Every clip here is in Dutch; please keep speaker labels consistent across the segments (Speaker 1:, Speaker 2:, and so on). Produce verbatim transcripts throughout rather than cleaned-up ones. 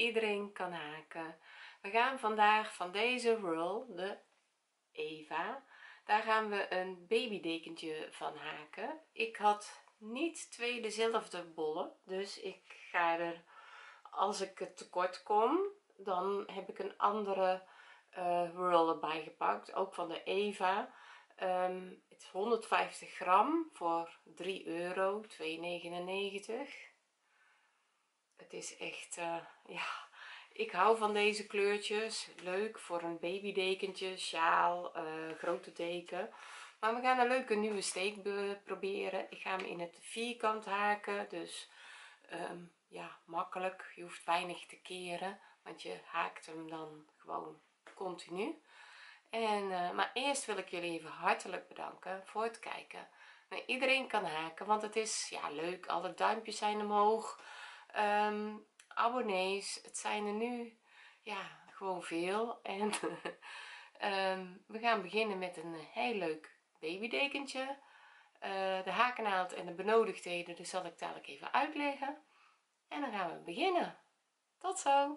Speaker 1: iedereen kan haken. We gaan vandaag van deze roll, de Eva, daar gaan we een babydekentje van haken. Ik had niet twee dezelfde bollen, dus ik ga er, als ik het tekort kom, dan heb ik een andere uh, roll erbij gepakt, ook van de Eva. Um, het is honderdvijftig gram voor drie euro, twee negenennegentig. Het is echt uh, ja, ik hou van deze kleurtjes, leuk voor een babydekentje, sjaal, uh, grote deken. Maar we gaan een leuke nieuwe steek proberen. Ik ga hem in het vierkant haken, dus um, ja, makkelijk, je hoeft weinig te keren, want je haakt hem dan gewoon continu. En, uh, maar eerst wil ik jullie even hartelijk bedanken voor het kijken. Nou, iedereen kan haken, want het is ja, leuk, alle duimpjes zijn omhoog. Um, abonnees, het zijn er nu ja gewoon veel. En um, we gaan beginnen met een heel leuk babydekentje. Uh, de hakennaald en de benodigdheden, dus zal ik dadelijk even uitleggen. En dan gaan we beginnen. Tot zo.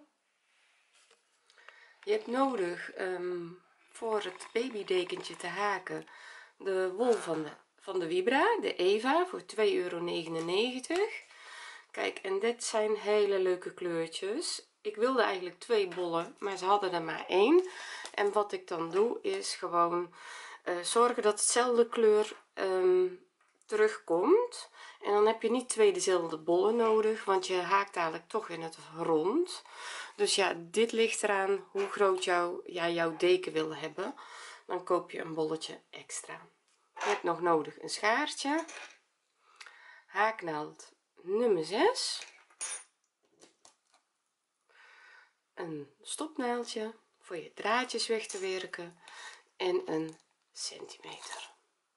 Speaker 1: Je hebt nodig um, voor het babydekentje te haken de wol van de van de Vibra, de Eva, voor twee euro negenennegentig. Kijk, en dit zijn hele leuke kleurtjes. Ik wilde eigenlijk twee bollen, maar ze hadden er maar één. En wat ik dan doe is gewoon uh, zorgen dat hetzelfde kleur um, terugkomt. En dan heb je niet twee dezelfde bollen nodig, want je haakt eigenlijk toch in het rond. Dus ja, dit ligt eraan hoe groot jou, ja, jouw deken wil hebben. Dan koop je een bolletje extra. Je hebt nog nodig een schaartje, haaknaald nummer zes, een stopnaaldje voor je draadjes weg te werken en een centimeter.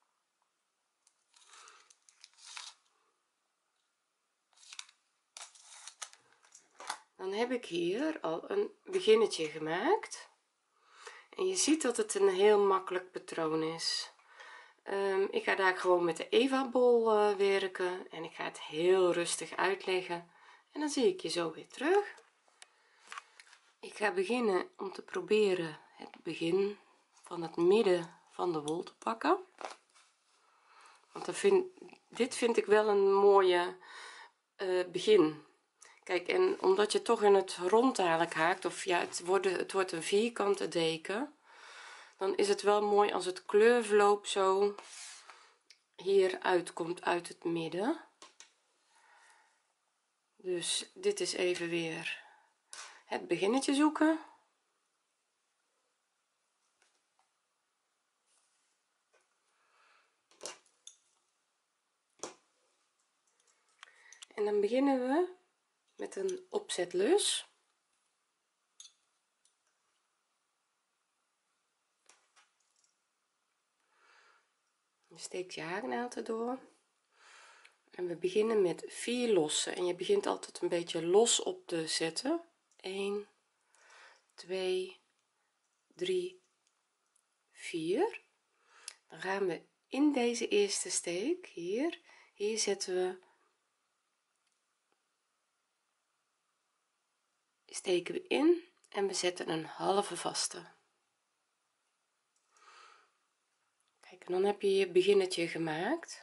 Speaker 1: Dan heb ik hier al een beginnetje gemaakt en je ziet dat het een heel makkelijk patroon is. Um, ik ga daar gewoon met de Eva bol uh, werken en ik ga het heel rustig uitleggen en dan zie ik je zo weer terug. Ik ga beginnen om te proberen het begin van het midden van de wol te pakken, want dan vind, dit vind ik wel een mooie uh, begin. Kijk, en omdat je toch in het rond eigenlijk haakt, of ja, het wordt, het wordt een vierkante deken, dan is het wel mooi als het kleurverloop zo hier uitkomt uit het midden. Dus dit is even weer het beginnetje zoeken. En dan beginnen we met een opzetlus. Je steekt je haaknaald erdoor en we beginnen met vier lossen en je begint altijd een beetje los op te zetten. een twee drie vier. Dan gaan we in deze eerste steek hier hier zetten we steken we in en we zetten een halve vaste. Kijk, en dan heb je je beginnetje gemaakt.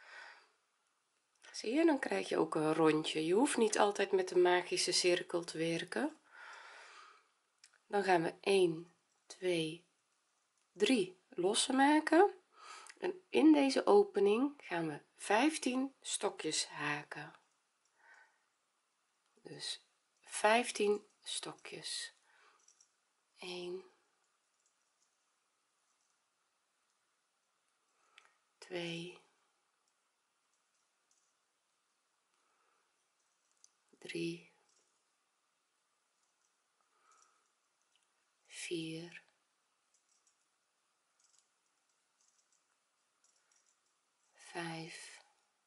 Speaker 1: Zie je, dan krijg je ook een rondje. Je hoeft niet altijd met de magische cirkel te werken. Dan gaan we een twee drie lossen maken en in deze opening gaan we vijftien stokjes haken. Dus vijftien stokjes. een twee drie vier vijf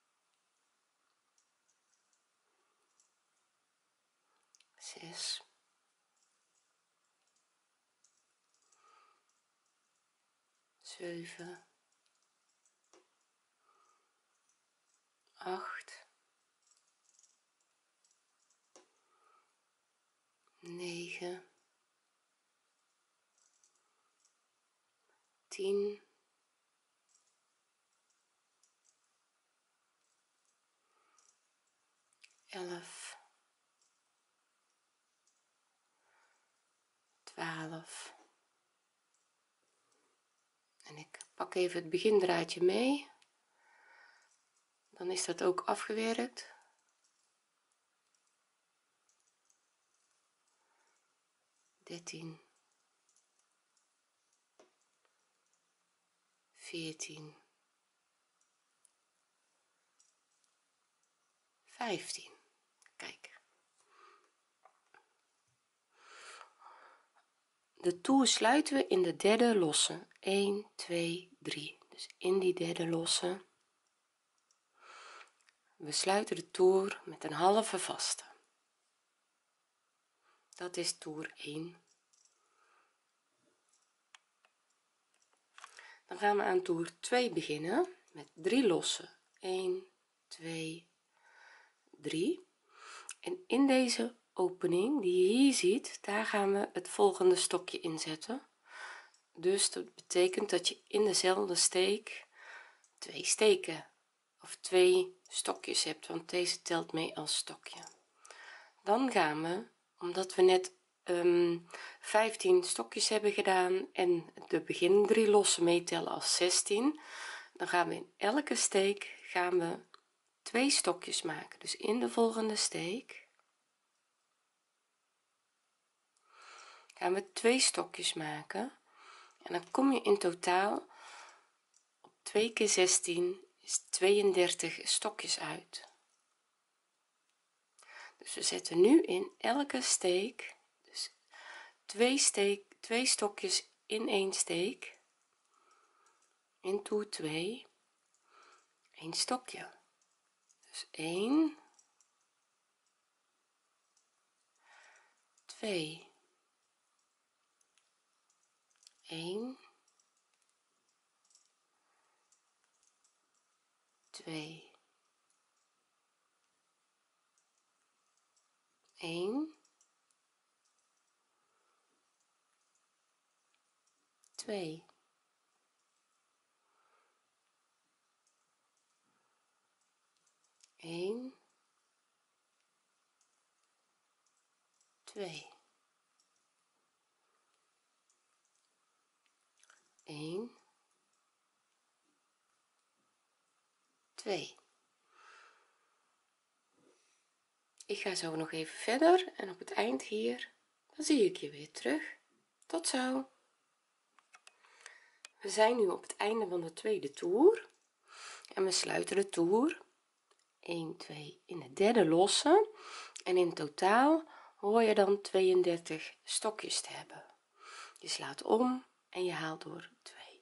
Speaker 1: zes zeven acht negen, tien, elf, twaalf. En ik pak even het begindraadje mee, dan is dat ook afgewerkt. dertien, veertien, vijftien. Kijk, de toer sluiten we in de derde losse. een, twee, drie. Dus in die derde losse. We sluiten de toer met een halve vaste. Dat is toer één. Dan gaan we aan toer twee beginnen met drie lossen. een, twee, drie. En in deze opening die je hier ziet, daar gaan we het volgende stokje inzetten. Dus dat betekent dat je in dezelfde steek twee steken of twee stokjes hebt, want deze telt mee als stokje. Dan gaan we, omdat we net um, vijftien stokjes hebben gedaan en de begin drie lossen meetellen als zestien, dan gaan we in elke steek gaan we twee stokjes maken. Dus in de volgende steek gaan we twee stokjes maken en dan kom je in totaal op twee keer zestien is tweeëndertig stokjes uit. Dus we zetten nu in elke steek dus twee steek twee stokjes in één steek, in toer twee een stokje, dus één, twee, één, twee, één, twee, één, twee, één, twee. Ik ga zo nog even verder en op het eind hier dan zie ik je weer terug. Tot zo. We zijn nu op het einde van de tweede toer en we sluiten de toer een, twee in de derde losse en in totaal hoor je dan tweeëndertig stokjes te hebben. Je slaat om en je haalt door twee.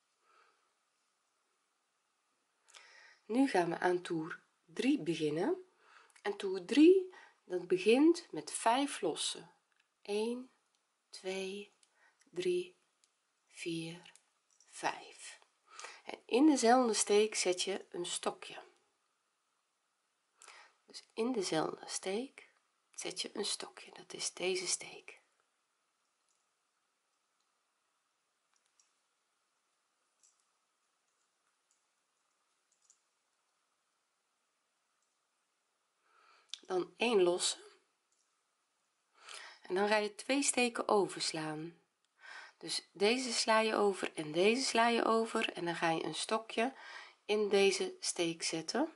Speaker 1: Nu gaan we aan toer drie beginnen en toer drie dat begint met vijf lossen. een, twee, drie, vier, vijf. En in dezelfde steek zet je een stokje. Dus in dezelfde steek zet je een stokje, dat is deze steek. Dan één losse en dan ga je twee steken overslaan. Dus deze sla je over en deze sla je over en dan ga je een stokje in deze steek zetten.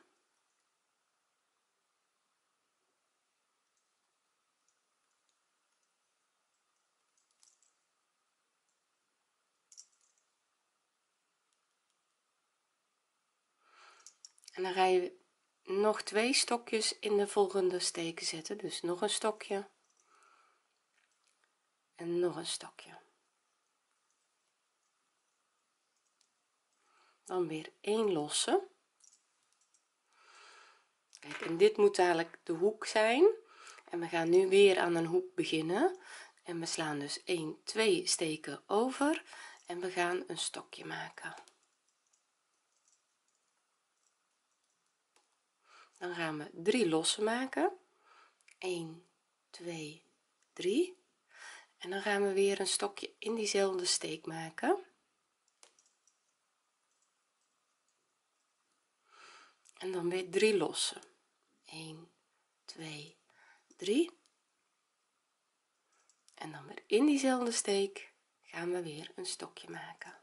Speaker 1: En dan ga je nog twee stokjes in de volgende steken zetten, dus nog een stokje en nog een stokje, dan weer één losse. Kijk, en dit moet dadelijk de hoek zijn en we gaan nu weer aan een hoek beginnen en we slaan dus één, twee steken over en we gaan een stokje maken. Dan gaan we drie lossen maken, een, twee, drie en dan gaan we weer een stokje in diezelfde steek maken en dan weer drie lossen, een twee drie en dan weer in diezelfde steek gaan we weer een stokje maken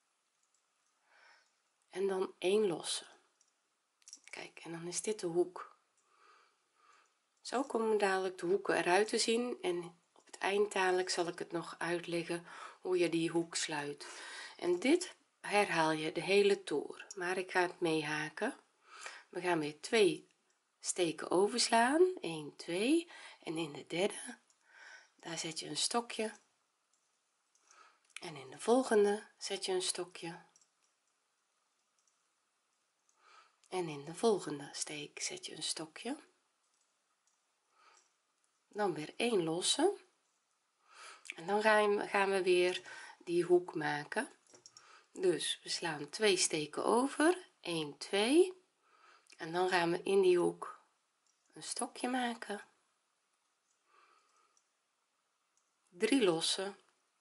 Speaker 1: en dan één losse. Kijk, en dan is dit de hoek. Zo komen dadelijk de hoeken eruit te zien en op het eind dadelijk zal ik het nog uitleggen hoe je die hoek sluit. En dit herhaal je de hele toer, maar ik ga het meehaken. We gaan weer twee steken overslaan, een twee en in de derde daar zet je een stokje en in de volgende zet je een stokje en in de volgende steek zet je een stokje, dan weer één losse en dan gaan we, gaan we weer die hoek maken. Dus we slaan twee steken over, een twee en dan gaan we in die hoek een stokje maken, drie losse,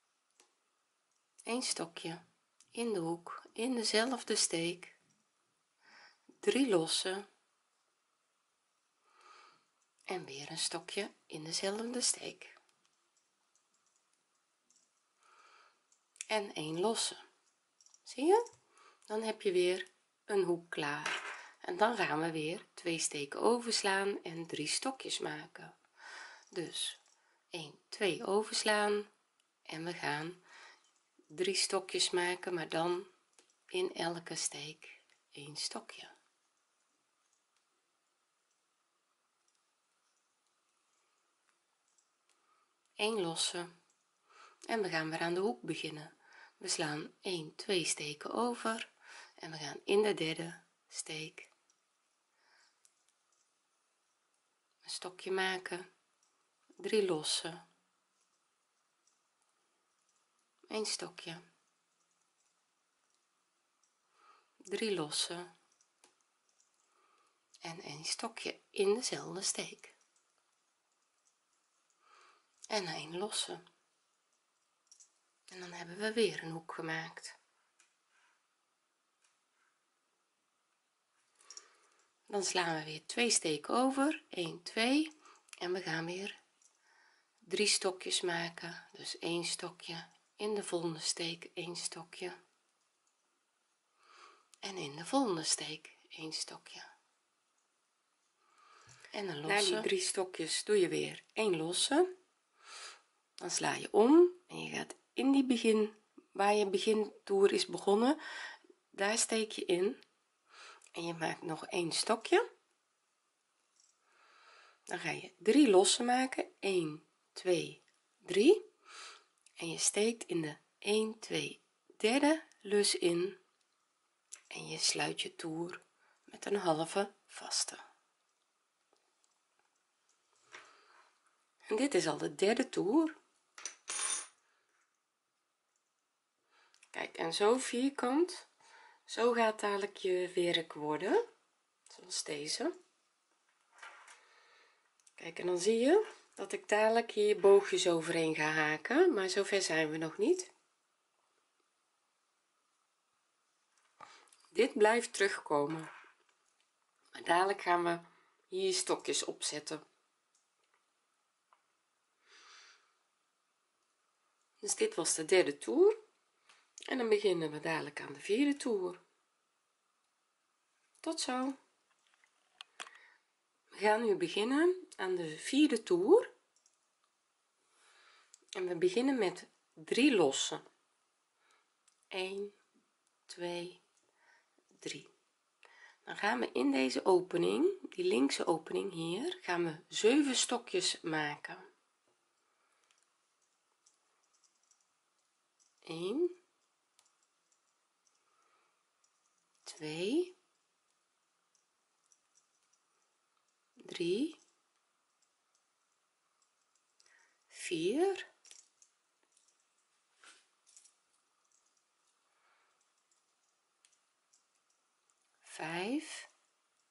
Speaker 1: een stokje in de hoek in dezelfde steek, drie losse en weer een stokje in dezelfde steek en één losse. Zie je, dan heb je weer een hoek klaar en dan gaan we weer twee steken overslaan en drie stokjes maken. Dus een twee overslaan en we gaan drie stokjes maken, maar dan in elke steek een stokje. Een losse en we gaan weer aan de hoek beginnen. We slaan een twee steken over en we gaan in de derde steek een stokje maken, drie losse, een stokje, drie losse en een stokje in dezelfde steek en een losse en dan hebben we weer een hoek gemaakt. Dan slaan we weer twee steken over, een twee en we gaan weer drie stokjes maken, dus één stokje in de volgende steek, één stokje en in de volgende steek één stokje en een losse. Na die drie stokjes doe je weer één losse, dan sla je om en je gaat in die begin waar je begintoer is begonnen, daar steek je in en je maakt nog één stokje, dan ga je drie lossen maken, een twee drie en je steekt in de een twee derde lus in en je sluit je toer met een halve vaste. En dit is al de derde toer. Kijk, en zo vierkant, zo gaat dadelijk je werk worden, zoals deze. Kijk, en dan zie je dat ik dadelijk hier boogjes overheen ga haken, maar zover zijn we nog niet. Dit blijft terugkomen, maar dadelijk gaan we hier stokjes opzetten. Dus dit was de derde toer en dan beginnen we dadelijk aan de vierde toer. Tot zo. We gaan nu beginnen aan de vierde toer en we beginnen met drie lossen, een twee drie. Dan gaan we in deze opening, die linkse opening hier, gaan we zeven stokjes maken. een twee drie vier vijf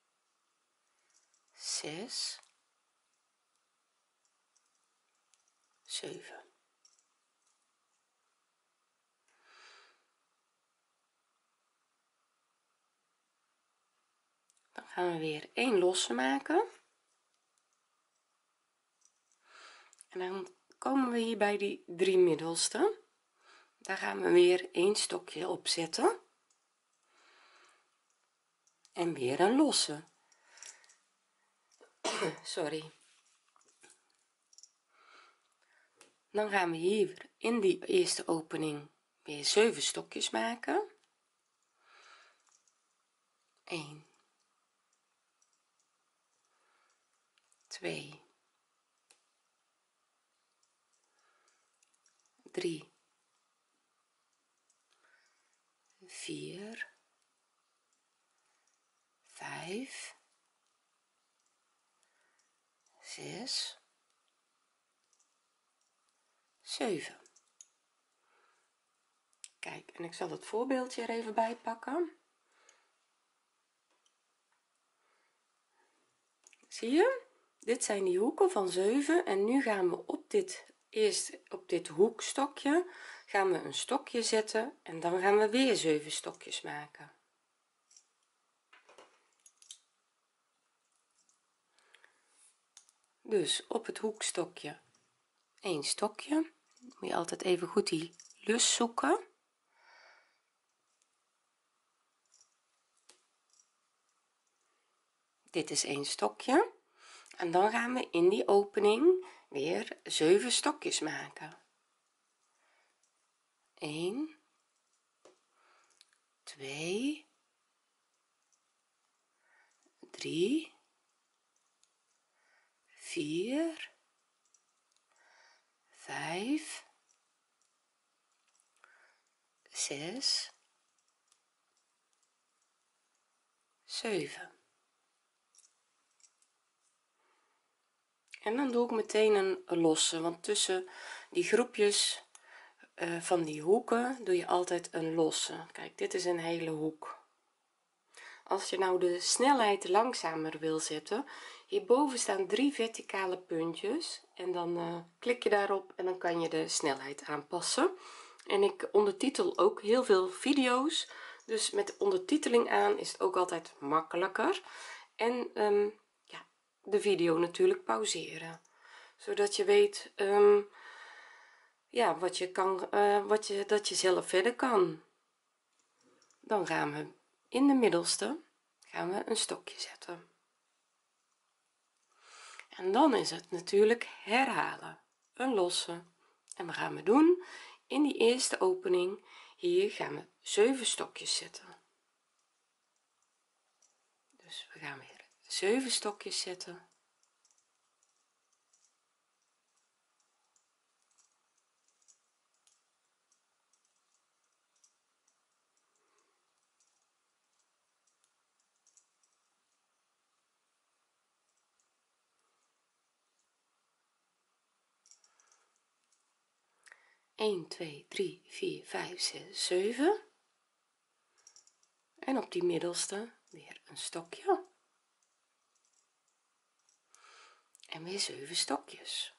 Speaker 1: zes zeven. Dan gaan we weer één losse maken en dan komen we hier bij die drie middelste. Daar gaan we weer één stokje op zetten en weer een losse. Sorry. Dan gaan we hier in die eerste opening weer zeven stokjes maken. een, twee, drie, vier, vijf, zes, zeven. Kijk, en ik zal het voorbeeldje er even bij pakken. Zie je, dit zijn die hoeken van zeven en nu gaan we op dit eerst op dit hoekstokje gaan we een stokje zetten en dan gaan we weer zeven stokjes maken. Dus op het hoekstokje één stokje, moet je altijd even goed die lus zoeken. Dit is één stokje en dan gaan we in die opening weer zeven stokjes maken. een, twee, drie, vier, vijf, zes, zeven. En dan doe ik meteen een losse, want tussen die groepjes uh, van die hoeken doe je altijd een losse. Kijk, dit is een hele hoek. Als je nou de snelheid langzamer wil zetten, hierboven staan drie verticale puntjes en dan uh, klik je daarop en dan kan je de snelheid aanpassen. En ik ondertitel ook heel veel video's, dus met ondertiteling aan is het ook altijd makkelijker. En um, ja, de video natuurlijk pauzeren, zodat je weet um, ja, wat je kan, uh, wat je dat je zelf verder kan. Dan gaan we in de middelste gaan we een stokje zetten en dan is het natuurlijk herhalen, een losse, en we gaan we doen in die eerste opening. Hier gaan we zeven stokjes zetten, dus we gaan weer zeven stokjes zetten. een, twee, drie, vier, vijf, zes, zeven en op die middelste weer een stokje en weer zeven stokjes.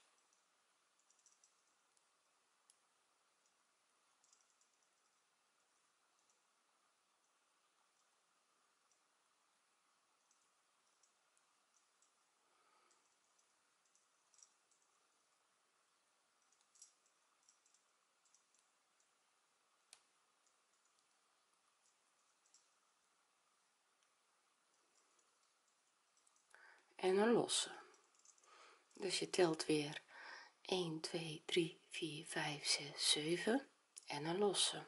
Speaker 1: En een losse, dus je telt weer een, twee, drie, vier, vijf, zes, zeven en een losse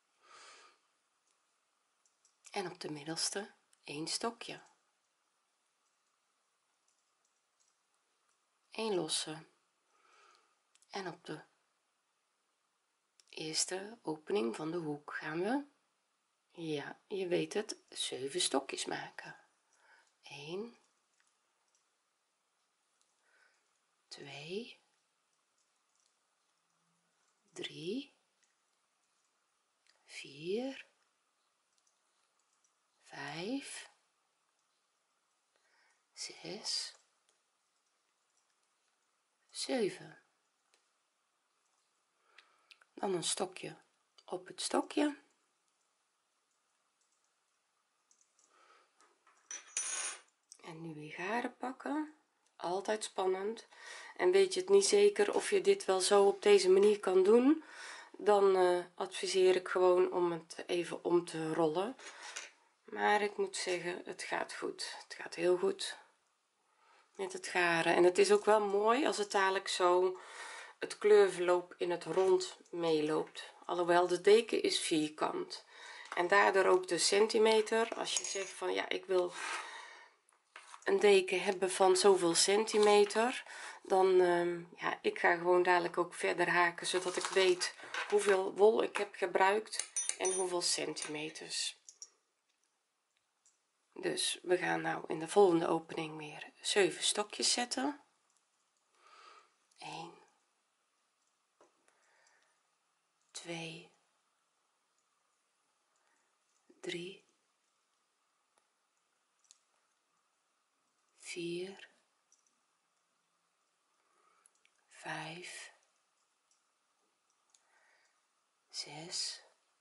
Speaker 1: en op de middelste een stokje, een losse en op de eerste opening van de hoek gaan we, ja, je weet het, zeven stokjes maken. een, twee, drie, vier, vijf, zes, zeven. dan een stokje op het stokje en nu weer garen pakken, altijd spannend. En weet je het niet zeker of je dit wel zo op deze manier kan doen, dan uh, adviseer ik gewoon om het even om te rollen, maar ik moet zeggen het gaat goed, het gaat heel goed met het garen. En het is ook wel mooi als het dadelijk zo het kleurverloop in het rond meeloopt, alhoewel de deken is vierkant en daardoor ook de centimeter. Als je zegt van ja, ik wil een deken hebben van zoveel centimeter, dan uh, ja, ik ga gewoon dadelijk ook verder haken, zodat ik weet hoeveel wol ik heb gebruikt en hoeveel centimeters. Dus we gaan nou in de volgende opening weer zeven stokjes zetten. een, twee, drie, vier, vijf, zes,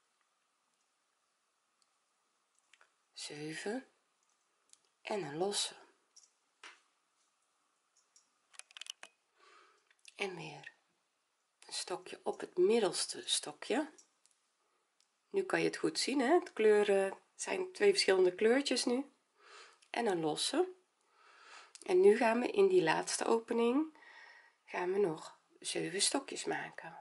Speaker 1: zeven en een losse. En weer een stokje op het middelste stokje. Nu kan je het goed zien, hè? Het kleuren zijn twee verschillende kleurtjes nu. En een losse. En nu gaan we in die laatste opening gaan we nog zeven stokjes maken.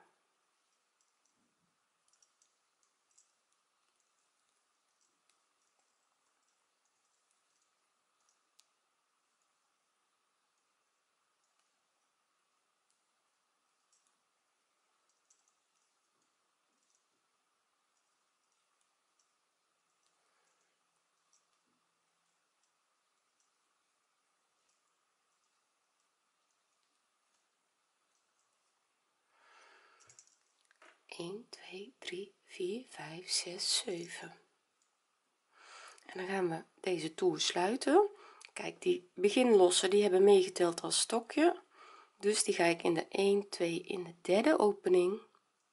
Speaker 1: een, twee, drie, vier, vijf, zes, zeven. En dan gaan we deze toer sluiten. Kijk, die beginlossen die hebben meegeteld als stokje, dus die ga ik in de een, twee, in de derde opening,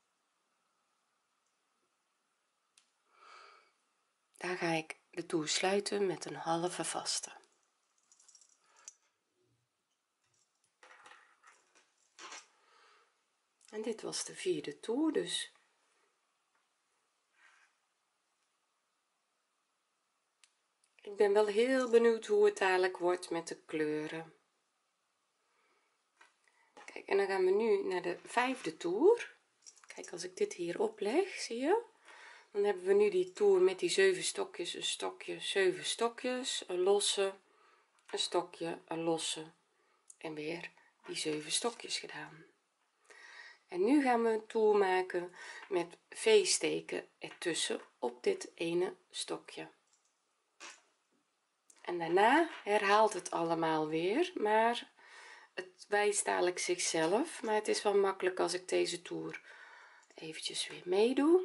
Speaker 1: daar ga ik de toer sluiten met een halve vaste. En dit was de vierde toer, dus ik ben wel heel benieuwd hoe het dadelijk wordt met de kleuren. Kijk, en dan gaan we nu naar de vijfde toer. Kijk, als ik dit hier opleg, zie je, dan hebben we nu die toer met die zeven stokjes, een stokje, zeven stokjes, een losse, een stokje, een losse en weer die zeven stokjes gedaan. En nu gaan we een toer maken met v-steken ertussen op dit ene stokje. En daarna herhaalt het allemaal weer, maar het wijst dadelijk zichzelf, maar het is wel makkelijk als ik deze toer eventjes weer meedoe.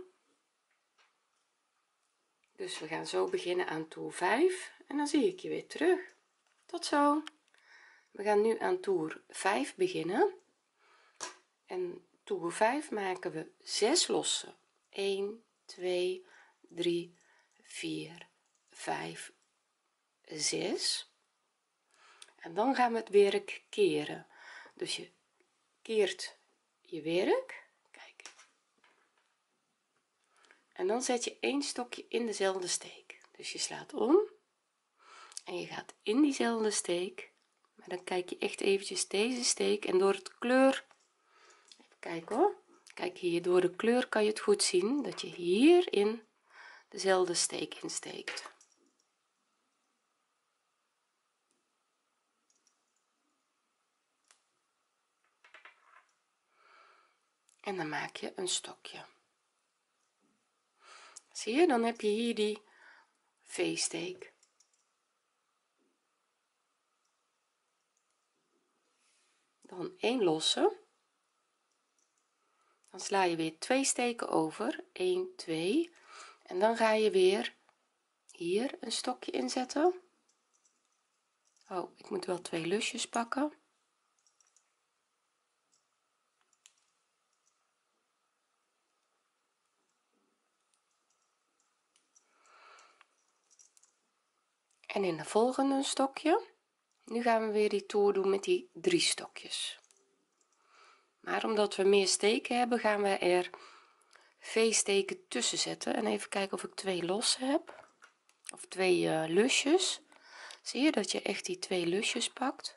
Speaker 1: Dus we gaan zo beginnen aan toer vijf en dan zie ik je weer terug. Tot zo. We gaan nu aan toer vijf beginnen en toer vijf maken we zes lossen. een, twee, drie, vier, vijf, zes. En dan gaan we het werk keren. Dus je keert je werk, kijk, en dan zet je één stokje in dezelfde steek. Dus je slaat om en je gaat in diezelfde steek, maar dan kijk je echt eventjes deze steek en door het kleur, even kijken hoor, kijk hier, door de kleur kan je het goed zien dat je hierin dezelfde steek insteekt. En dan maak je een stokje. Zie je, dan heb je hier die v-steek. Dan één losse, dan sla je weer twee steken over, een, twee, en dan ga je weer hier een stokje inzetten. Oh, ik moet wel twee lusjes pakken. en in de volgende een stokje. Nu gaan we weer die toer doen met die drie stokjes, maar omdat we meer steken hebben gaan we er v-steken tussen zetten en even kijken of ik twee losse heb of twee uh, lusjes. Zie je dat je echt die twee lusjes pakt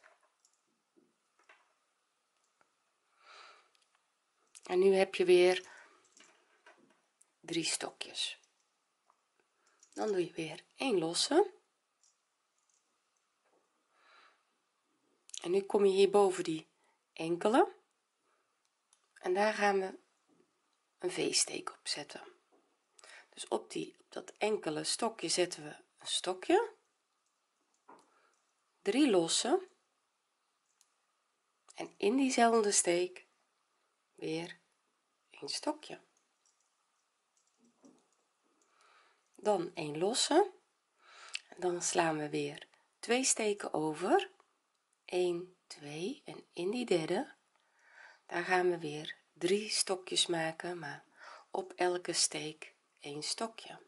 Speaker 1: en nu heb je weer drie stokjes. Dan doe je weer één losse en nu kom je hier boven die enkele en daar gaan we een v-steek op zetten. Dus op die op dat enkele stokje zetten we een stokje, drie losse en in diezelfde steek weer een stokje, dan een losse en dan slaan we weer twee steken over, een, twee en in die derde daar gaan we weer drie stokjes maken, maar op elke steek een stokje.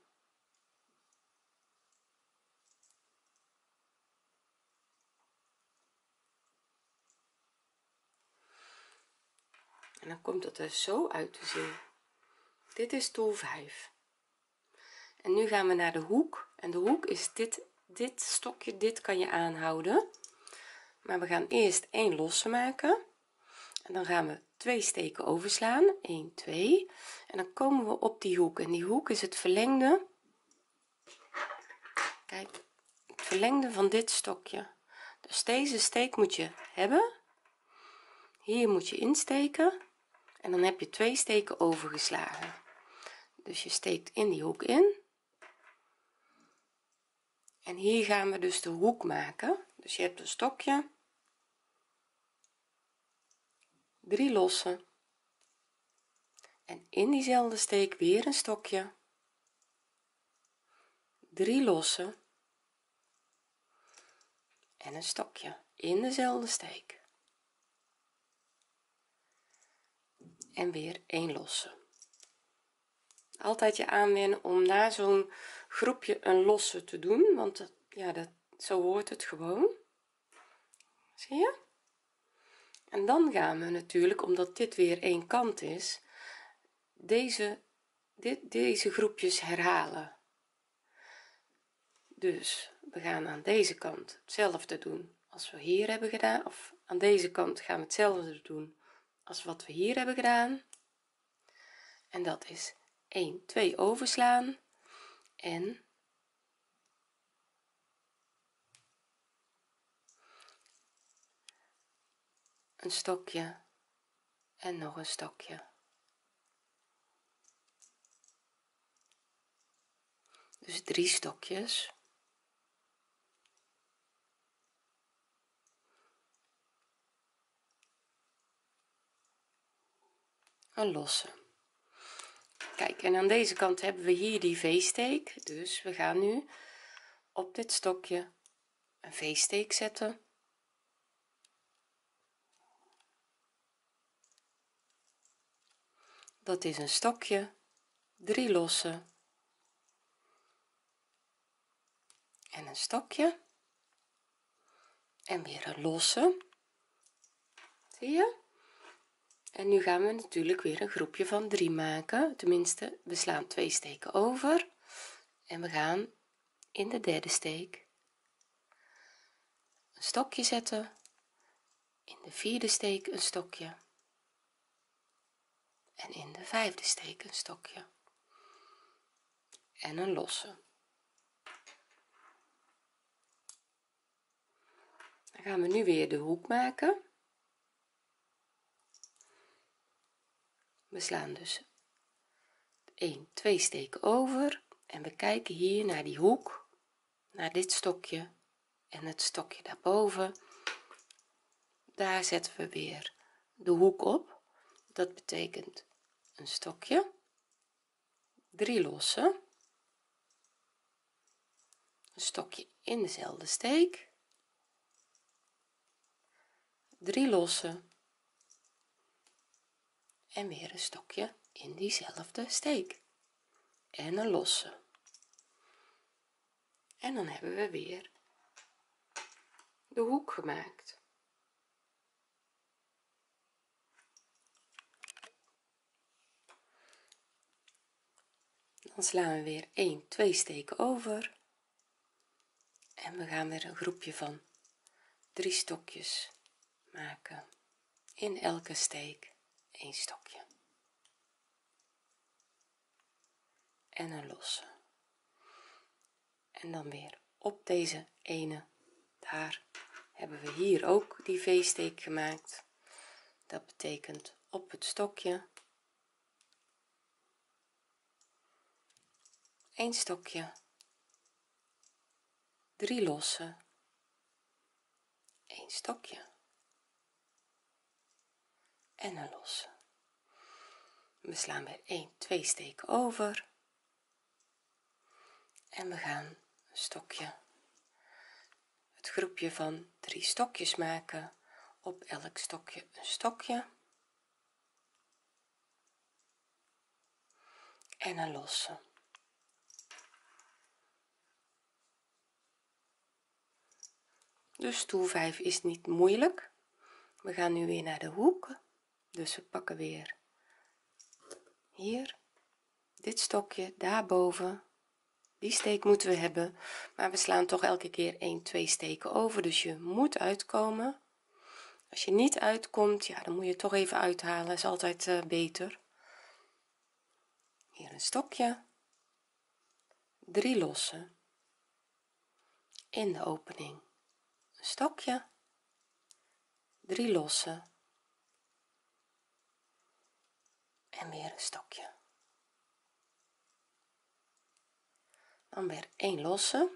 Speaker 1: En dan komt het er zo uit te zien. Dit is toer vijf en nu gaan we naar de hoek en de hoek is dit dit stokje, dit kan je aanhouden, maar we gaan eerst één losse maken en dan gaan we twee steken overslaan, een, twee en dan komen we op die hoek en die hoek is het verlengde, kijk, het verlengde van dit stokje. Dus deze steek moet je hebben, hier moet je insteken en dan heb je twee steken overgeslagen. Dus je steekt in die hoek in en hier gaan we dus de hoek maken. Dus je hebt een stokje, drie losse en in diezelfde steek weer een stokje, drie losse en een stokje in dezelfde steek en weer een losse. Altijd je aanwennen om na zo'n groepje een losse te doen, want dat, ja dat zo hoort het gewoon, zie je. En dan gaan we natuurlijk, omdat dit weer één kant is, deze dit, deze groepjes herhalen. Dus we gaan aan deze kant hetzelfde doen als we hier hebben gedaan, of aan deze kant gaan we hetzelfde doen als wat we hier hebben gedaan en dat is een, twee overslaan en een stokje en nog een stokje. Dus drie stokjes, een losse. Kijk, en aan deze kant hebben we hier die v-steek, dus we gaan nu op dit stokje een v-steek zetten, dat is een stokje, drie losse en een stokje en weer een losse, zie je. En nu gaan we natuurlijk weer een groepje van drie maken, tenminste we slaan twee steken over en we gaan in de derde steek een stokje zetten, in de vierde steek een stokje en in de vijfde steek een stokje en een losse. Dan gaan we nu weer de hoek maken. We slaan dus een, twee steken over en we kijken hier naar die hoek, naar dit stokje en het stokje daarboven. Daar zetten we weer de hoek op, dat betekent een stokje, drie losse, een stokje in dezelfde steek, drie losse en weer een stokje in diezelfde steek en een losse. En dan hebben we weer de hoek gemaakt. Dan slaan we weer één, twee steken over en we gaan weer een groepje van drie stokjes maken. In elke steek één stokje en een losse. En dan weer op deze ene, daar hebben we hier ook die V-steek gemaakt. Dat betekent op het stokje één stokje, drie losse, één stokje en een losse. We slaan weer één, twee steken over en we gaan een stokje, het groepje van drie stokjes maken, op elk stokje een stokje en een losse. Dus stoel vijf is niet moeilijk. We gaan nu weer naar de hoek, dus we pakken weer hier dit stokje daarboven, die steek moeten we hebben, maar we slaan toch elke keer één, twee steken over, dus je moet uitkomen. Als je niet uitkomt, ja, dan moet je toch even uithalen, is altijd uh, beter. Hier een stokje, drie losse, in de opening een stokje, drie losse en weer een stokje, dan weer één losse,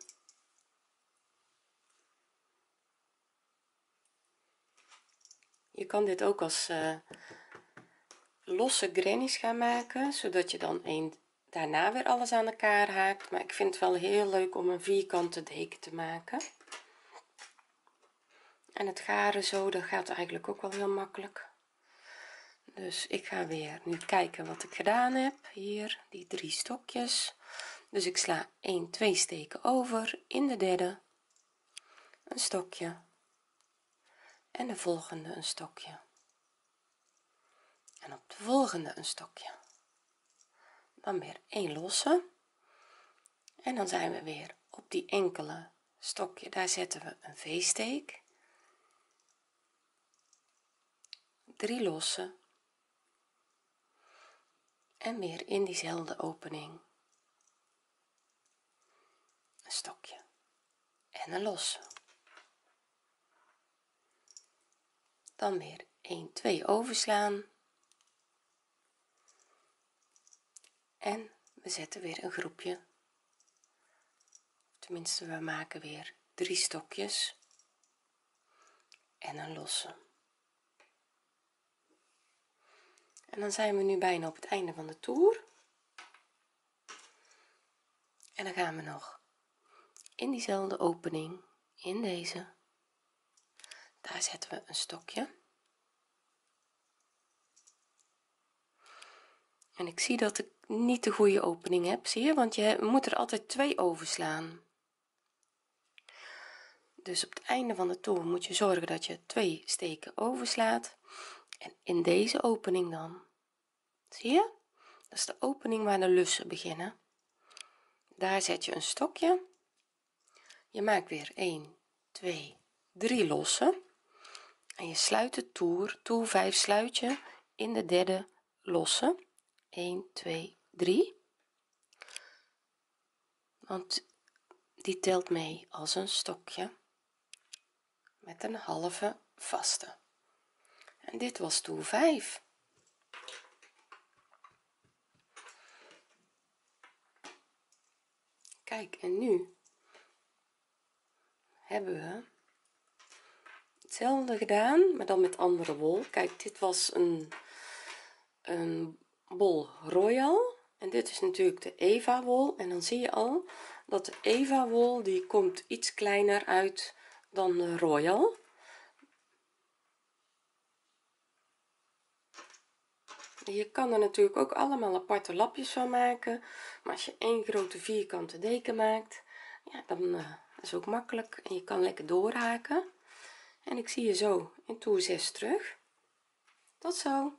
Speaker 1: je kan dit ook als uh, losse granny's gaan maken, zodat je dan een daarna weer alles aan elkaar haakt, maar ik vind het wel heel leuk om een vierkante deken te maken. En het garen zo, dat gaat eigenlijk ook wel heel makkelijk. Dus ik ga weer nu kijken wat ik gedaan heb. Hier die drie stokjes, dus ik sla één, twee steken over, in de derde een stokje en de volgende een stokje en op de volgende een stokje, dan weer één losse en dan zijn we weer op die enkele stokje, daar zetten we een V-steek, drie losse en weer in diezelfde opening een stokje en een losse, dan weer één, twee overslaan en we zetten weer een groepje, tenminste we maken weer drie stokjes en een losse. En dan zijn we nu bijna op het einde van de toer en dan gaan we nog in diezelfde opening, in deze, daar zetten we een stokje en ik zie dat ik niet de goede opening heb, zie je, want je moet er altijd twee overslaan. Dus op het einde van de toer moet je zorgen dat je twee steken overslaat en in deze opening dan, zie je, dat is de opening waar de lussen beginnen, daar zet je een stokje, je maakt weer één, twee, drie losse en je sluit de toer, toer vijf sluit je in de derde losse, één, twee, drie, want die telt mee als een stokje met een halve vaste. En dit was toer vijf. Kijk, en nu hebben we hetzelfde gedaan, maar dan met andere wol. Kijk, dit was een, een bol royal en dit is natuurlijk de Eva wol en dan zie je al dat de Eva wol die komt iets kleiner uit dan de royal. Je kan er natuurlijk ook allemaal aparte lapjes van maken, maar als je één grote vierkante deken maakt, ja, dan uh, is ook makkelijk en je kan lekker doorhaken. en ik zie je zo in toer zes terug. Tot zo.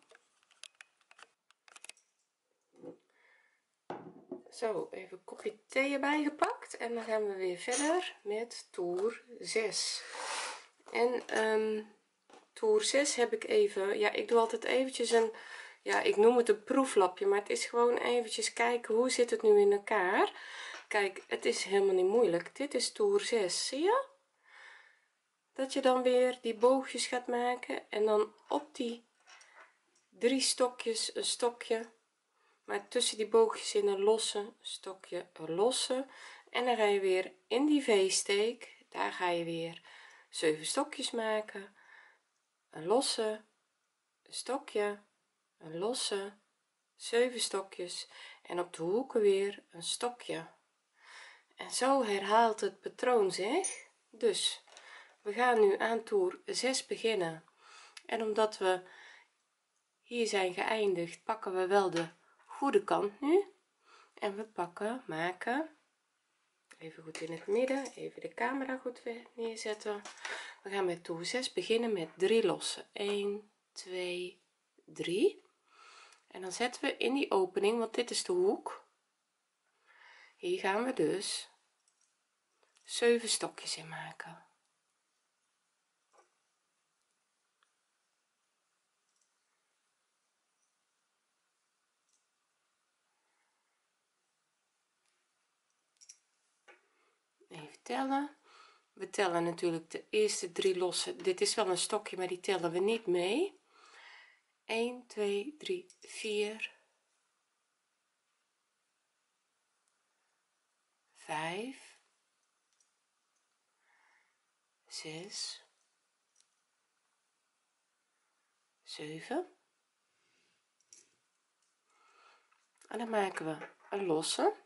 Speaker 1: Zo, even een kopje thee erbij gepakt en dan gaan we weer verder met toer zes. En um, toer zes heb ik even, ja, ik doe altijd eventjes een, ja, ik noem het een proeflapje, maar het is gewoon eventjes kijken hoe zit het nu in elkaar. Kijk, het is helemaal niet moeilijk. Dit is toer zes, zie je dat je dan weer die boogjes gaat maken en dan op die drie stokjes een stokje, maar tussen die boogjes in een losse stokje een losse, en dan ga je weer in die v-steek, daar ga je weer zeven stokjes maken, een losse, een stokje, een losse, zeven stokjes en op de hoeken weer een stokje. En zo herhaalt het patroon zich. Dus we gaan nu aan toer zes beginnen, en omdat we hier zijn geëindigd pakken we wel de goede kant nu en we pakken maken even goed in het midden, even de camera goed weer neerzetten. We gaan met toer zes beginnen met drie lossen, een twee drie, en dan zetten we in die opening, want dit is de hoek, hier gaan we dus zeven stokjes in maken. Even tellen. We tellen natuurlijk de eerste drie lossen, dit is wel een stokje maar die tellen we niet mee. een twee drie vier vijf zes zeven, en dan maken we een losse,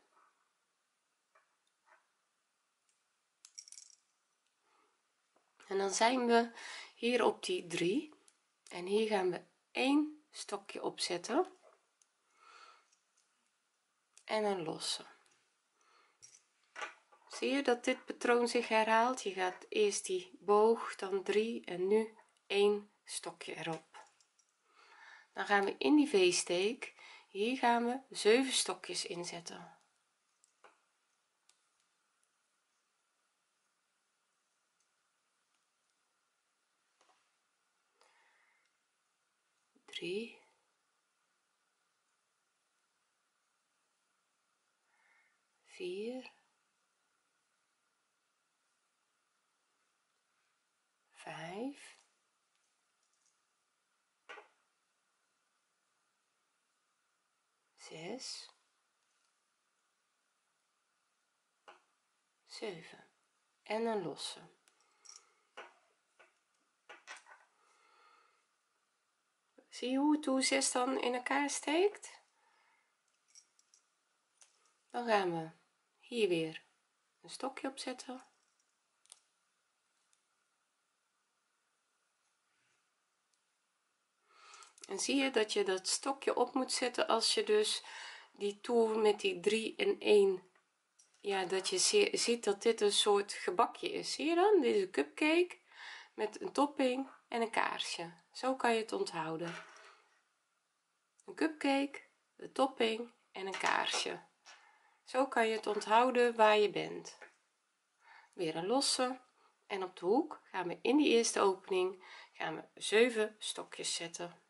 Speaker 1: en dan zijn we hier op die drie en hier gaan we één stokje opzetten en een losse. Zie je dat dit patroon zich herhaalt? Je gaat eerst die boog, dan drie en nu één stokje erop. Dan gaan we in die v-steek, hier gaan we zeven stokjes inzetten. drie, vier, vijf, zes, zeven en een losse. Zie je hoe toer zes dan in elkaar steekt? Dan gaan we hier weer een stokje opzetten, en zie je dat je dat stokje op moet zetten als je dus die toer met die drie en één, ja, dat je ziet dat dit een soort gebakje is. Zie je dan, dit is een cupcake met een topping en een kaarsje. Zo kan je het onthouden, een cupcake, de topping en een kaarsje. Zo kan je het onthouden waar je bent. Weer een losse, en op de hoek gaan we in die eerste opening gaan we zeven stokjes zetten.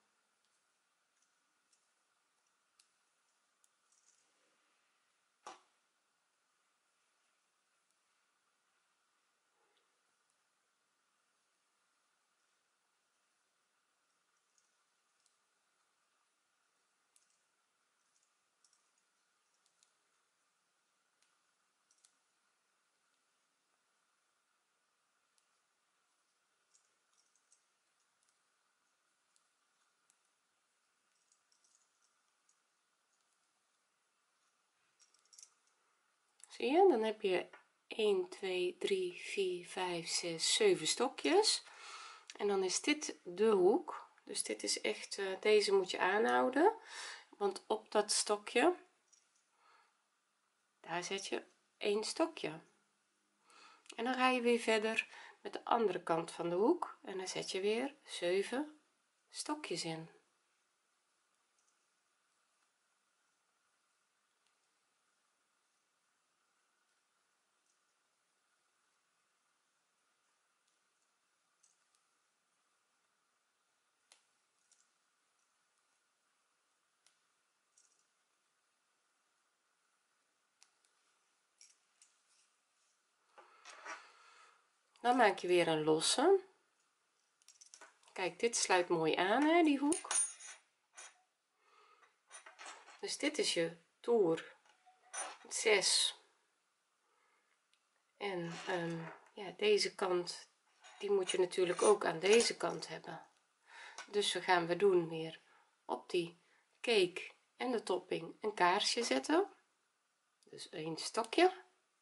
Speaker 1: Zie je, dan heb je een twee drie vier vijf zes zeven stokjes, en dan is dit de hoek, dus dit is echt uh, deze moet je aanhouden, want op dat stokje daar zet je één stokje, en dan ga je weer verder met de andere kant van de hoek en dan zet je weer zeven stokjes in. Dan maak je weer een losse. Kijk, dit sluit mooi aan, hè, die hoek. Dus dit is je toer zes en um, ja, deze kant die moet je natuurlijk ook aan deze kant hebben. Dus we gaan we doen weer op die cake en de topping een kaarsje zetten, dus een stokje,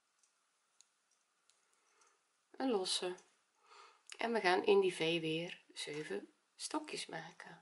Speaker 1: een losse, en we gaan in die V weer zeven stokjes maken.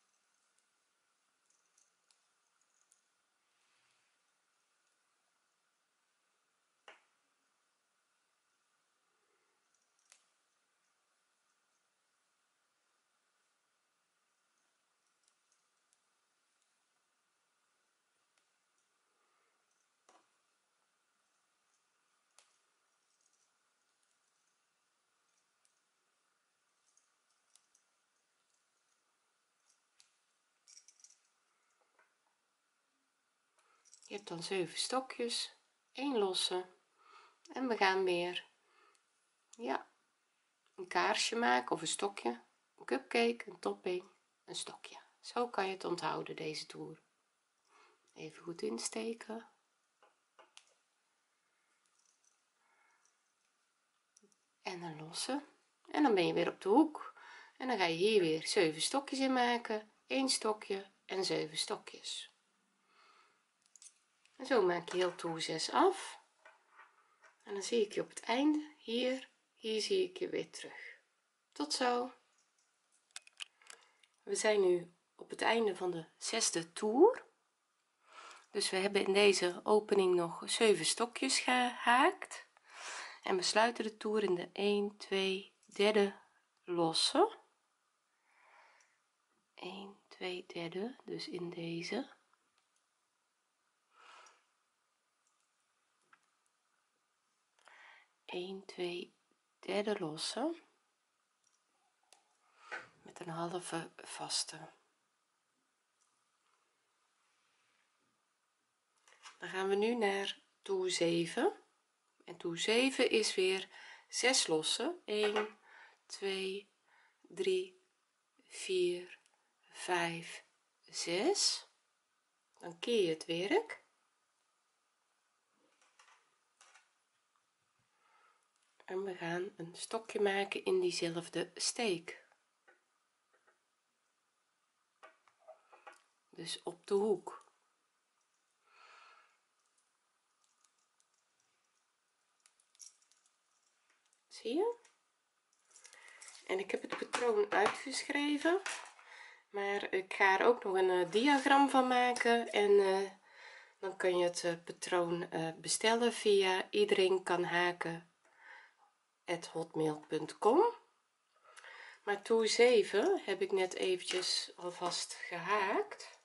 Speaker 1: Je hebt dan zeven stokjes, een losse, en we gaan weer ja een kaarsje maken of een stokje, een cupcake, een topping, een stokje. Zo kan je het onthouden, deze toer. Even goed insteken en een losse, en dan ben je weer op de hoek en dan ga je hier weer zeven stokjes in maken, een stokje en zeven stokjes. En zo maak je heel toer zes af en dan zie ik je op het einde. Hier hier zie ik je weer terug. Tot zo. We zijn nu op het einde van de zesde toer, dus we hebben in deze opening nog zeven stokjes gehaakt en we sluiten de toer in de een twee derde losse, een twee derde, dus in deze een twee derde losse met een halve vaste. Dan gaan we nu naar toer zeven en toer zeven is weer zes losse, een twee drie vier vijf zes. Dan keer je het werk en we gaan een stokje maken in diezelfde steek, dus op de hoek. Zie je? En ik heb het patroon uitgeschreven, maar ik ga er ook nog een uh, diagram van maken en uh, dan kan je het uh, patroon uh, bestellen via iedereen kan haken at hotmail punt com. Maar toer zeven heb ik net eventjes alvast gehaakt.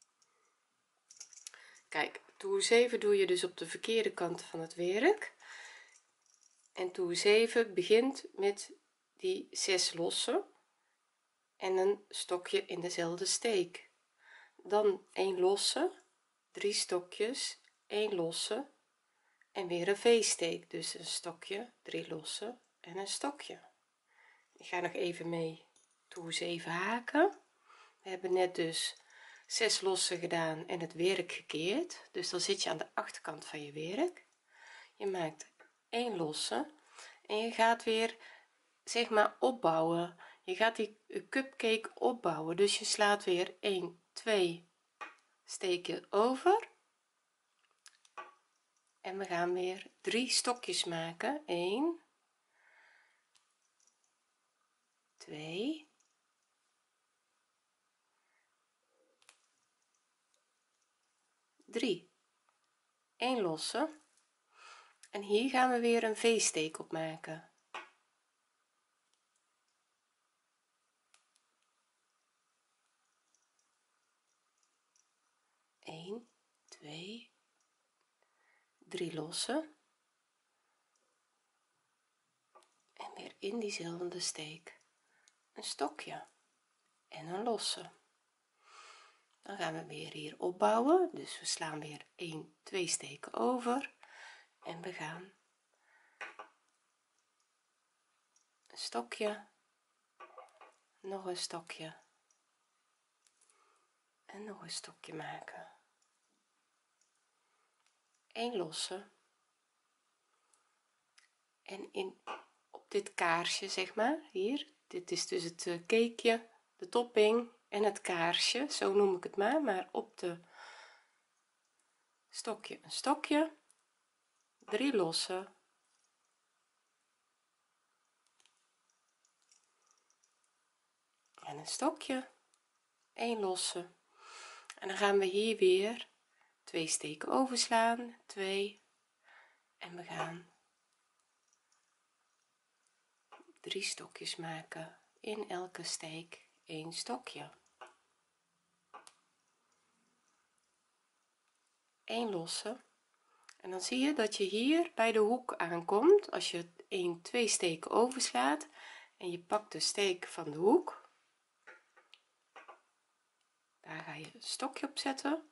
Speaker 1: Kijk, toer zeven doe je dus op de verkeerde kant van het werk en toer zeven begint met die zes losse en een stokje in dezelfde steek, dan een losse, drie stokjes, een losse en weer een v-steek, dus een stokje, drie losse en een stokje. Ik ga nog even mee toer zeven haken. We hebben net dus zes losse gedaan en het werk gekeerd, dus dan zit je aan de achterkant van je werk. Je maakt een losse en je gaat weer zeg maar opbouwen. Je gaat die cupcake opbouwen, dus je slaat weer een twee steken over en we gaan weer drie stokjes maken, een twee drie, een losse en hier gaan we weer een v-steek op maken, een twee drie lossen en weer in diezelfde steek een stokje en een losse. Dan gaan we weer hier opbouwen, dus we slaan weer een twee steken over en we gaan een stokje, nog een stokje en nog een stokje maken, een losse en in op dit kaarsje, zeg maar, hier, dit is dus het uh, cakeje, de topping en het kaarsje, zo noem ik het maar, maar op de stokje een stokje, drie losse en een stokje, een losse, en dan gaan we hier weer twee steken overslaan, twee, en we gaan drie stokjes maken, in elke steek een stokje, een losse, en dan zie je dat je hier bij de hoek aankomt als je een twee steken overslaat en je pakt de steek van de hoek, daar ga je een stokje op zetten,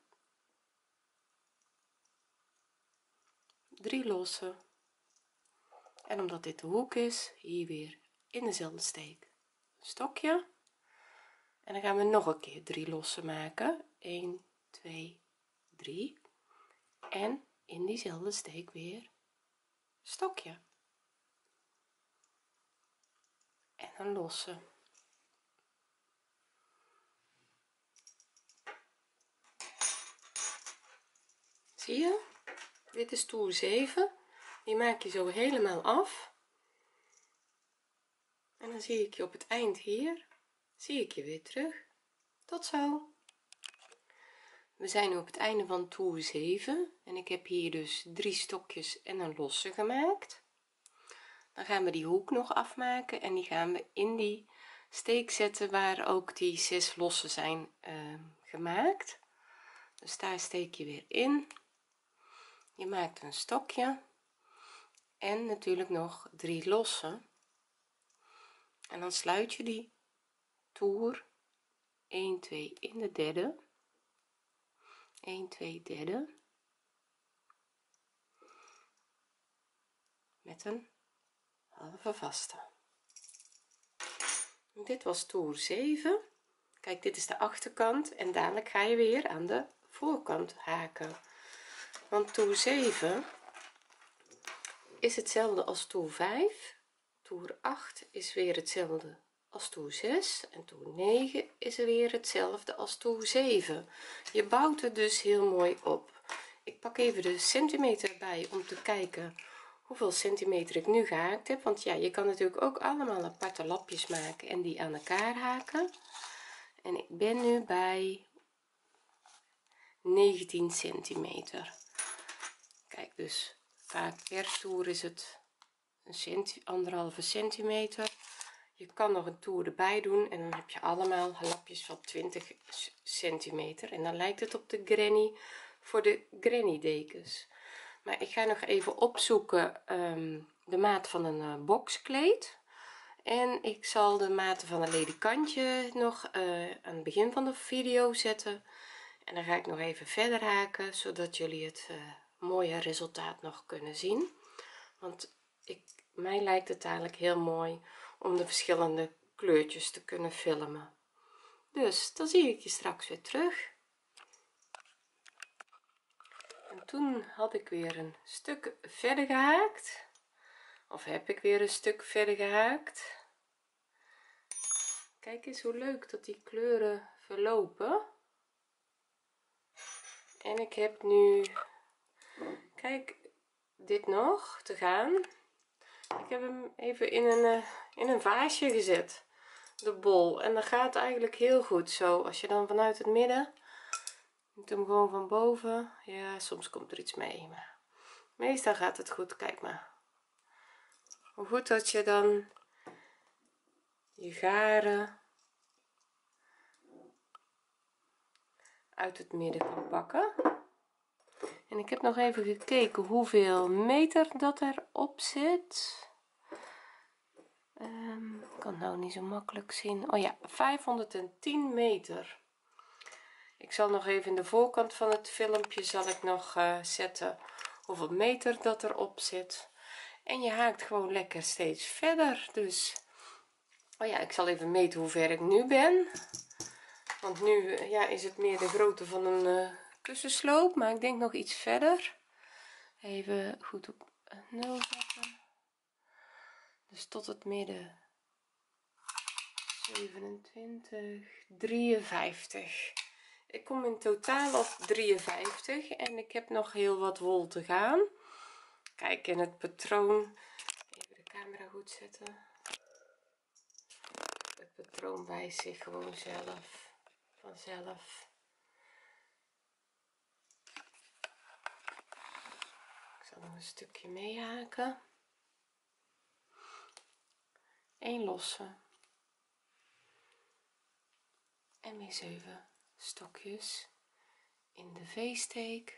Speaker 1: drie losse, en omdat dit de hoek is, hier weer in dezelfde steek een stokje, en dan gaan we nog een keer drie losse maken, een twee drie, en in diezelfde steek weer stokje en een losse. Zie je, dit is toer zeven, die maak je zo helemaal af en dan zie ik je op het eind hier, zie ik je weer terug. Tot zo. We zijn nu op het einde van toer zeven en ik heb hier dus drie stokjes en een losse gemaakt. Dan gaan we die hoek nog afmaken en die gaan we in die steek zetten waar ook die zes losse zijn uh, gemaakt. Dus daar steek je weer in, je maakt een stokje en natuurlijk nog drie losse, en dan sluit je die toer een twee in de derde, een twee derde met een halve vaste. Dit was toer zeven. Kijk, dit is de achterkant en dadelijk ga je weer aan de voorkant haken, want toer zeven is hetzelfde als toer vijf, toer acht is weer hetzelfde als toer zes en toer negen is weer hetzelfde als toer zeven. Je bouwt het dus heel mooi op. Ik pak even de centimeter bij om te kijken hoeveel centimeter ik nu gehaakt heb, want ja, je kan natuurlijk ook allemaal aparte lapjes maken en die aan elkaar haken, en ik ben nu bij negentien centimeter. Kijk, dus vaak per toer is het een centi anderhalve centimeter. Je kan nog een toer erbij doen en dan heb je allemaal lapjes van twintig centimeter en dan lijkt het op de granny voor de granny dekens. Maar ik ga nog even opzoeken um, de maat van een uh, boxkleed en ik zal de maten van een ledikantje nog uh, aan het begin van de video zetten en dan ga ik nog even verder haken zodat jullie het uh, mooie resultaat nog kunnen zien, want ik, mij lijkt het eigenlijk heel mooi om de verschillende kleurtjes te kunnen filmen. Dus dan zie ik je straks weer terug. En toen had ik weer een stuk verder gehaakt, of heb ik weer een stuk verder gehaakt. Kijk eens hoe leuk dat die kleuren verlopen. En ik heb nu, kijk, dit nog te gaan. Ik heb hem even in een in een vaasje gezet, de bol, en dat gaat eigenlijk heel goed zo. Als je dan vanuit het midden, moet hem gewoon van boven, ja, soms komt er iets mee, maar meestal gaat het goed. Kijk maar hoe goed dat je dan je garen uit het midden kan pakken. En ik heb nog even gekeken hoeveel meter dat erop zit. Um, ik kan het nou niet zo makkelijk zien. Oh ja, vijfhonderdtien meter. Ik zal nog even in de voorkant van het filmpje zal ik nog uh, zetten hoeveel meter dat erop zit. En je haakt gewoon lekker steeds verder. Dus oh ja, ik zal even meten hoe ver ik nu ben, want nu ja, is het meer de grootte van een uh, kussensloop, maar ik denk nog iets verder. Even goed op nul zetten, dus tot het midden. Zevenentwintig, drieënvijftig. Ik kom in totaal op drieënvijftig en ik heb nog heel wat wol te gaan. Kijk, in het patroon, even de camera goed zetten. Het patroon wijst zich gewoon zelf vanzelf. Ik zal nog een stukje meehaken. Eén losse en weer zeven stokjes in de V-steek.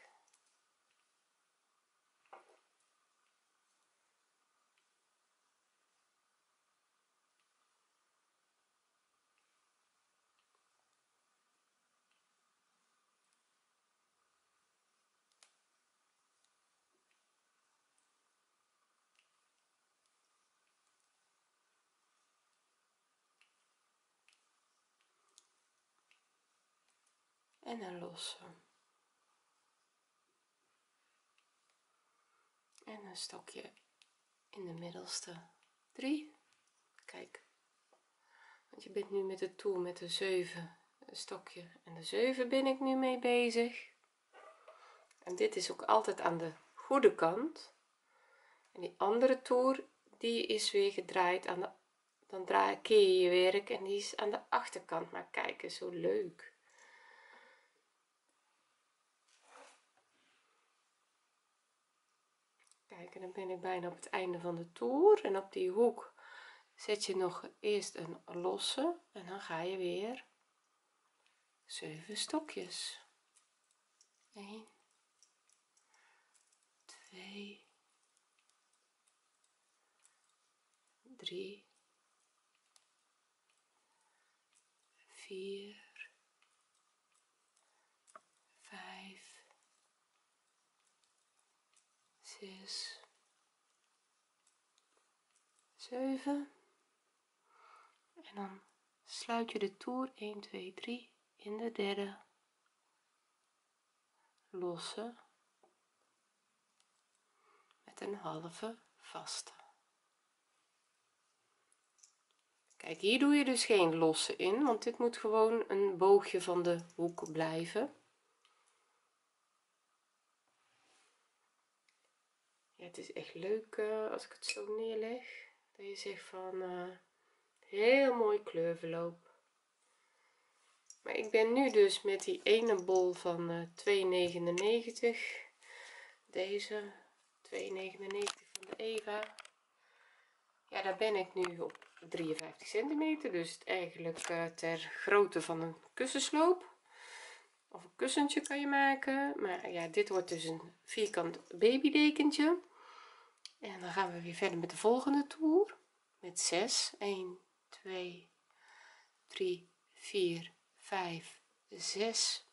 Speaker 1: En een losse en een stokje in de middelste drie. Kijk, want je bent nu met de toer met de zeven stokje en de zeven ben ik nu mee bezig. En dit is ook altijd aan de goede kant en die andere toer die is weer gedraaid aan de, dan draai keer je je werk en die is aan de achterkant. Maar kijk eens, zo leuk. Kijk, en dan ben ik bijna op het einde van de toer en op die hoek zet je nog eerst een losse en dan ga je weer zeven stokjes. een, twee, drie, vier, vijf, zes, zeven en dan sluit je de toer een, twee, drie in de derde losse met een halve vaste. Kijk, hier doe je dus geen losse in, want dit moet gewoon een boogje van de hoek blijven. Ja, het is echt leuk uh, als ik het zo neerleg, dat je zegt van uh, heel mooi kleurverloop. Maar ik ben nu dus met die ene bol van uh, twee negenennegentig, deze twee negenennegentig van de Eva, ja, daar ben ik nu op drieënvijftig centimeter, dus het eigenlijk uh, ter grootte van een kussensloop of een kussentje kan je maken. Maar ja, dit wordt dus een vierkant babydekentje en dan gaan we weer verder met de volgende toer met zes, een, twee, drie, vier, vijf, zes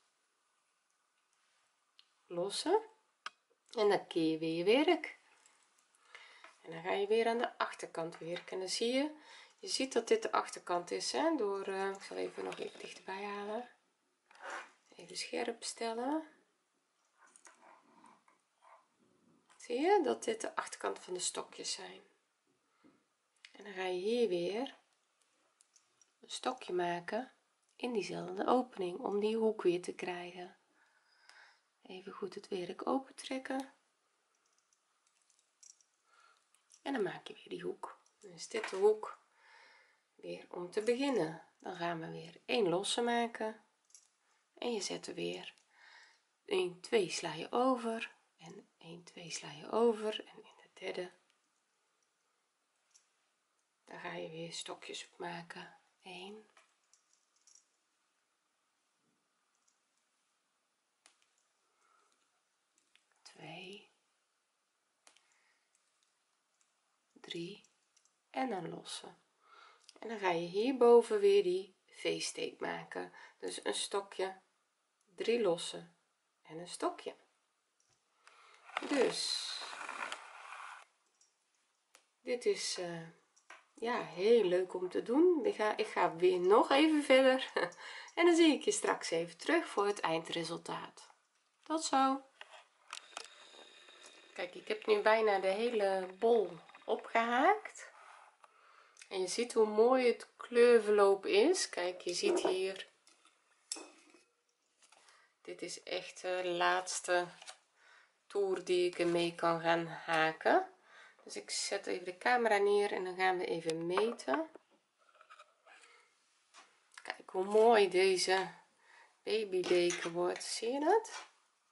Speaker 1: losse en dan keer je weer je werk en dan ga je weer aan de achterkant werken en dan zie je je ziet dat dit de achterkant is, hè, door uh, ik zal even nog even dichterbij halen, even scherp stellen. Zie je dat dit de achterkant van de stokjes zijn en dan ga je hier weer een stokje maken in diezelfde opening om die hoek weer te krijgen. Even goed het werk open trekken en dan maak je weer die hoek. Dan is dit de hoek weer om te beginnen. Dan gaan we weer één losse maken en je zet er weer een, twee sla je over en een, twee sla je over en in de derde daar ga je weer stokjes op maken. een, drie en dan lossen. En dan ga je hierboven weer die v-steek maken, dus een stokje, drie lossen en een stokje. Dus dit is uh, ja heel leuk om te doen. ik ga, ik ga weer nog even verder en dan zie ik je straks even terug voor het eindresultaat. Tot zo. Kijk, ik heb nu bijna de hele bol opgehaakt en je ziet hoe mooi het kleurverloop is. Kijk, je ziet hier, dit is echt de laatste toer die ik ermee kan gaan haken. Dus ik zet even de camera neer en dan gaan we even meten. Kijk hoe mooi deze babydeken wordt, zie je dat?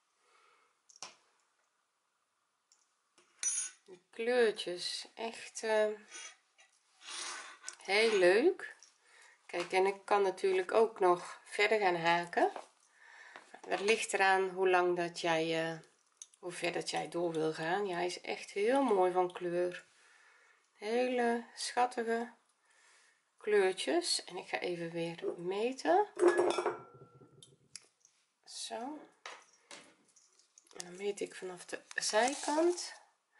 Speaker 1: De kleurtjes echt uh, heel leuk. Kijk, en ik kan natuurlijk ook nog verder gaan haken. Dat ligt eraan hoe lang dat jij uh, hoe ver dat jij door wil gaan. Ja, hij is echt heel mooi van kleur, hele schattige kleurtjes. En ik ga even weer meten. Zo, en dan meet ik vanaf de zijkant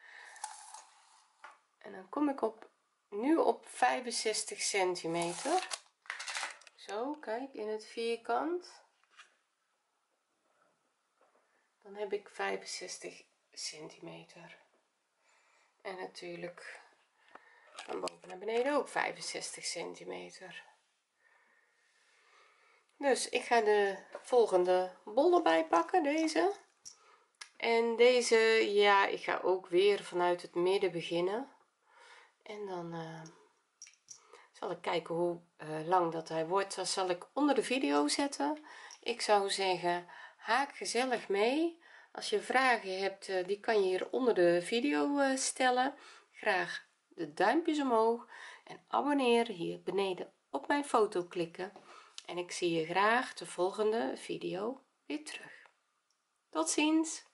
Speaker 1: en dan kom ik op nu op vijfenzestig centimeter. Zo, kijk, in het vierkant dan heb ik vijfenzestig centimeter en natuurlijk van boven naar beneden ook vijfenzestig centimeter. Dus ik ga de volgende bol erbij pakken, deze, en deze, ja, ik ga ook weer vanuit het midden beginnen en dan uh, zal ik kijken hoe uh, lang dat hij wordt. Dat zal ik onder de video zetten. Ik zou zeggen, haak gezellig mee. Als je vragen hebt, uh, die kan je hier onder de video uh, stellen. Graag de duimpjes omhoog en abonneer hier beneden op mijn foto klikken. En ik zie je graag de volgende video weer terug. Tot ziens.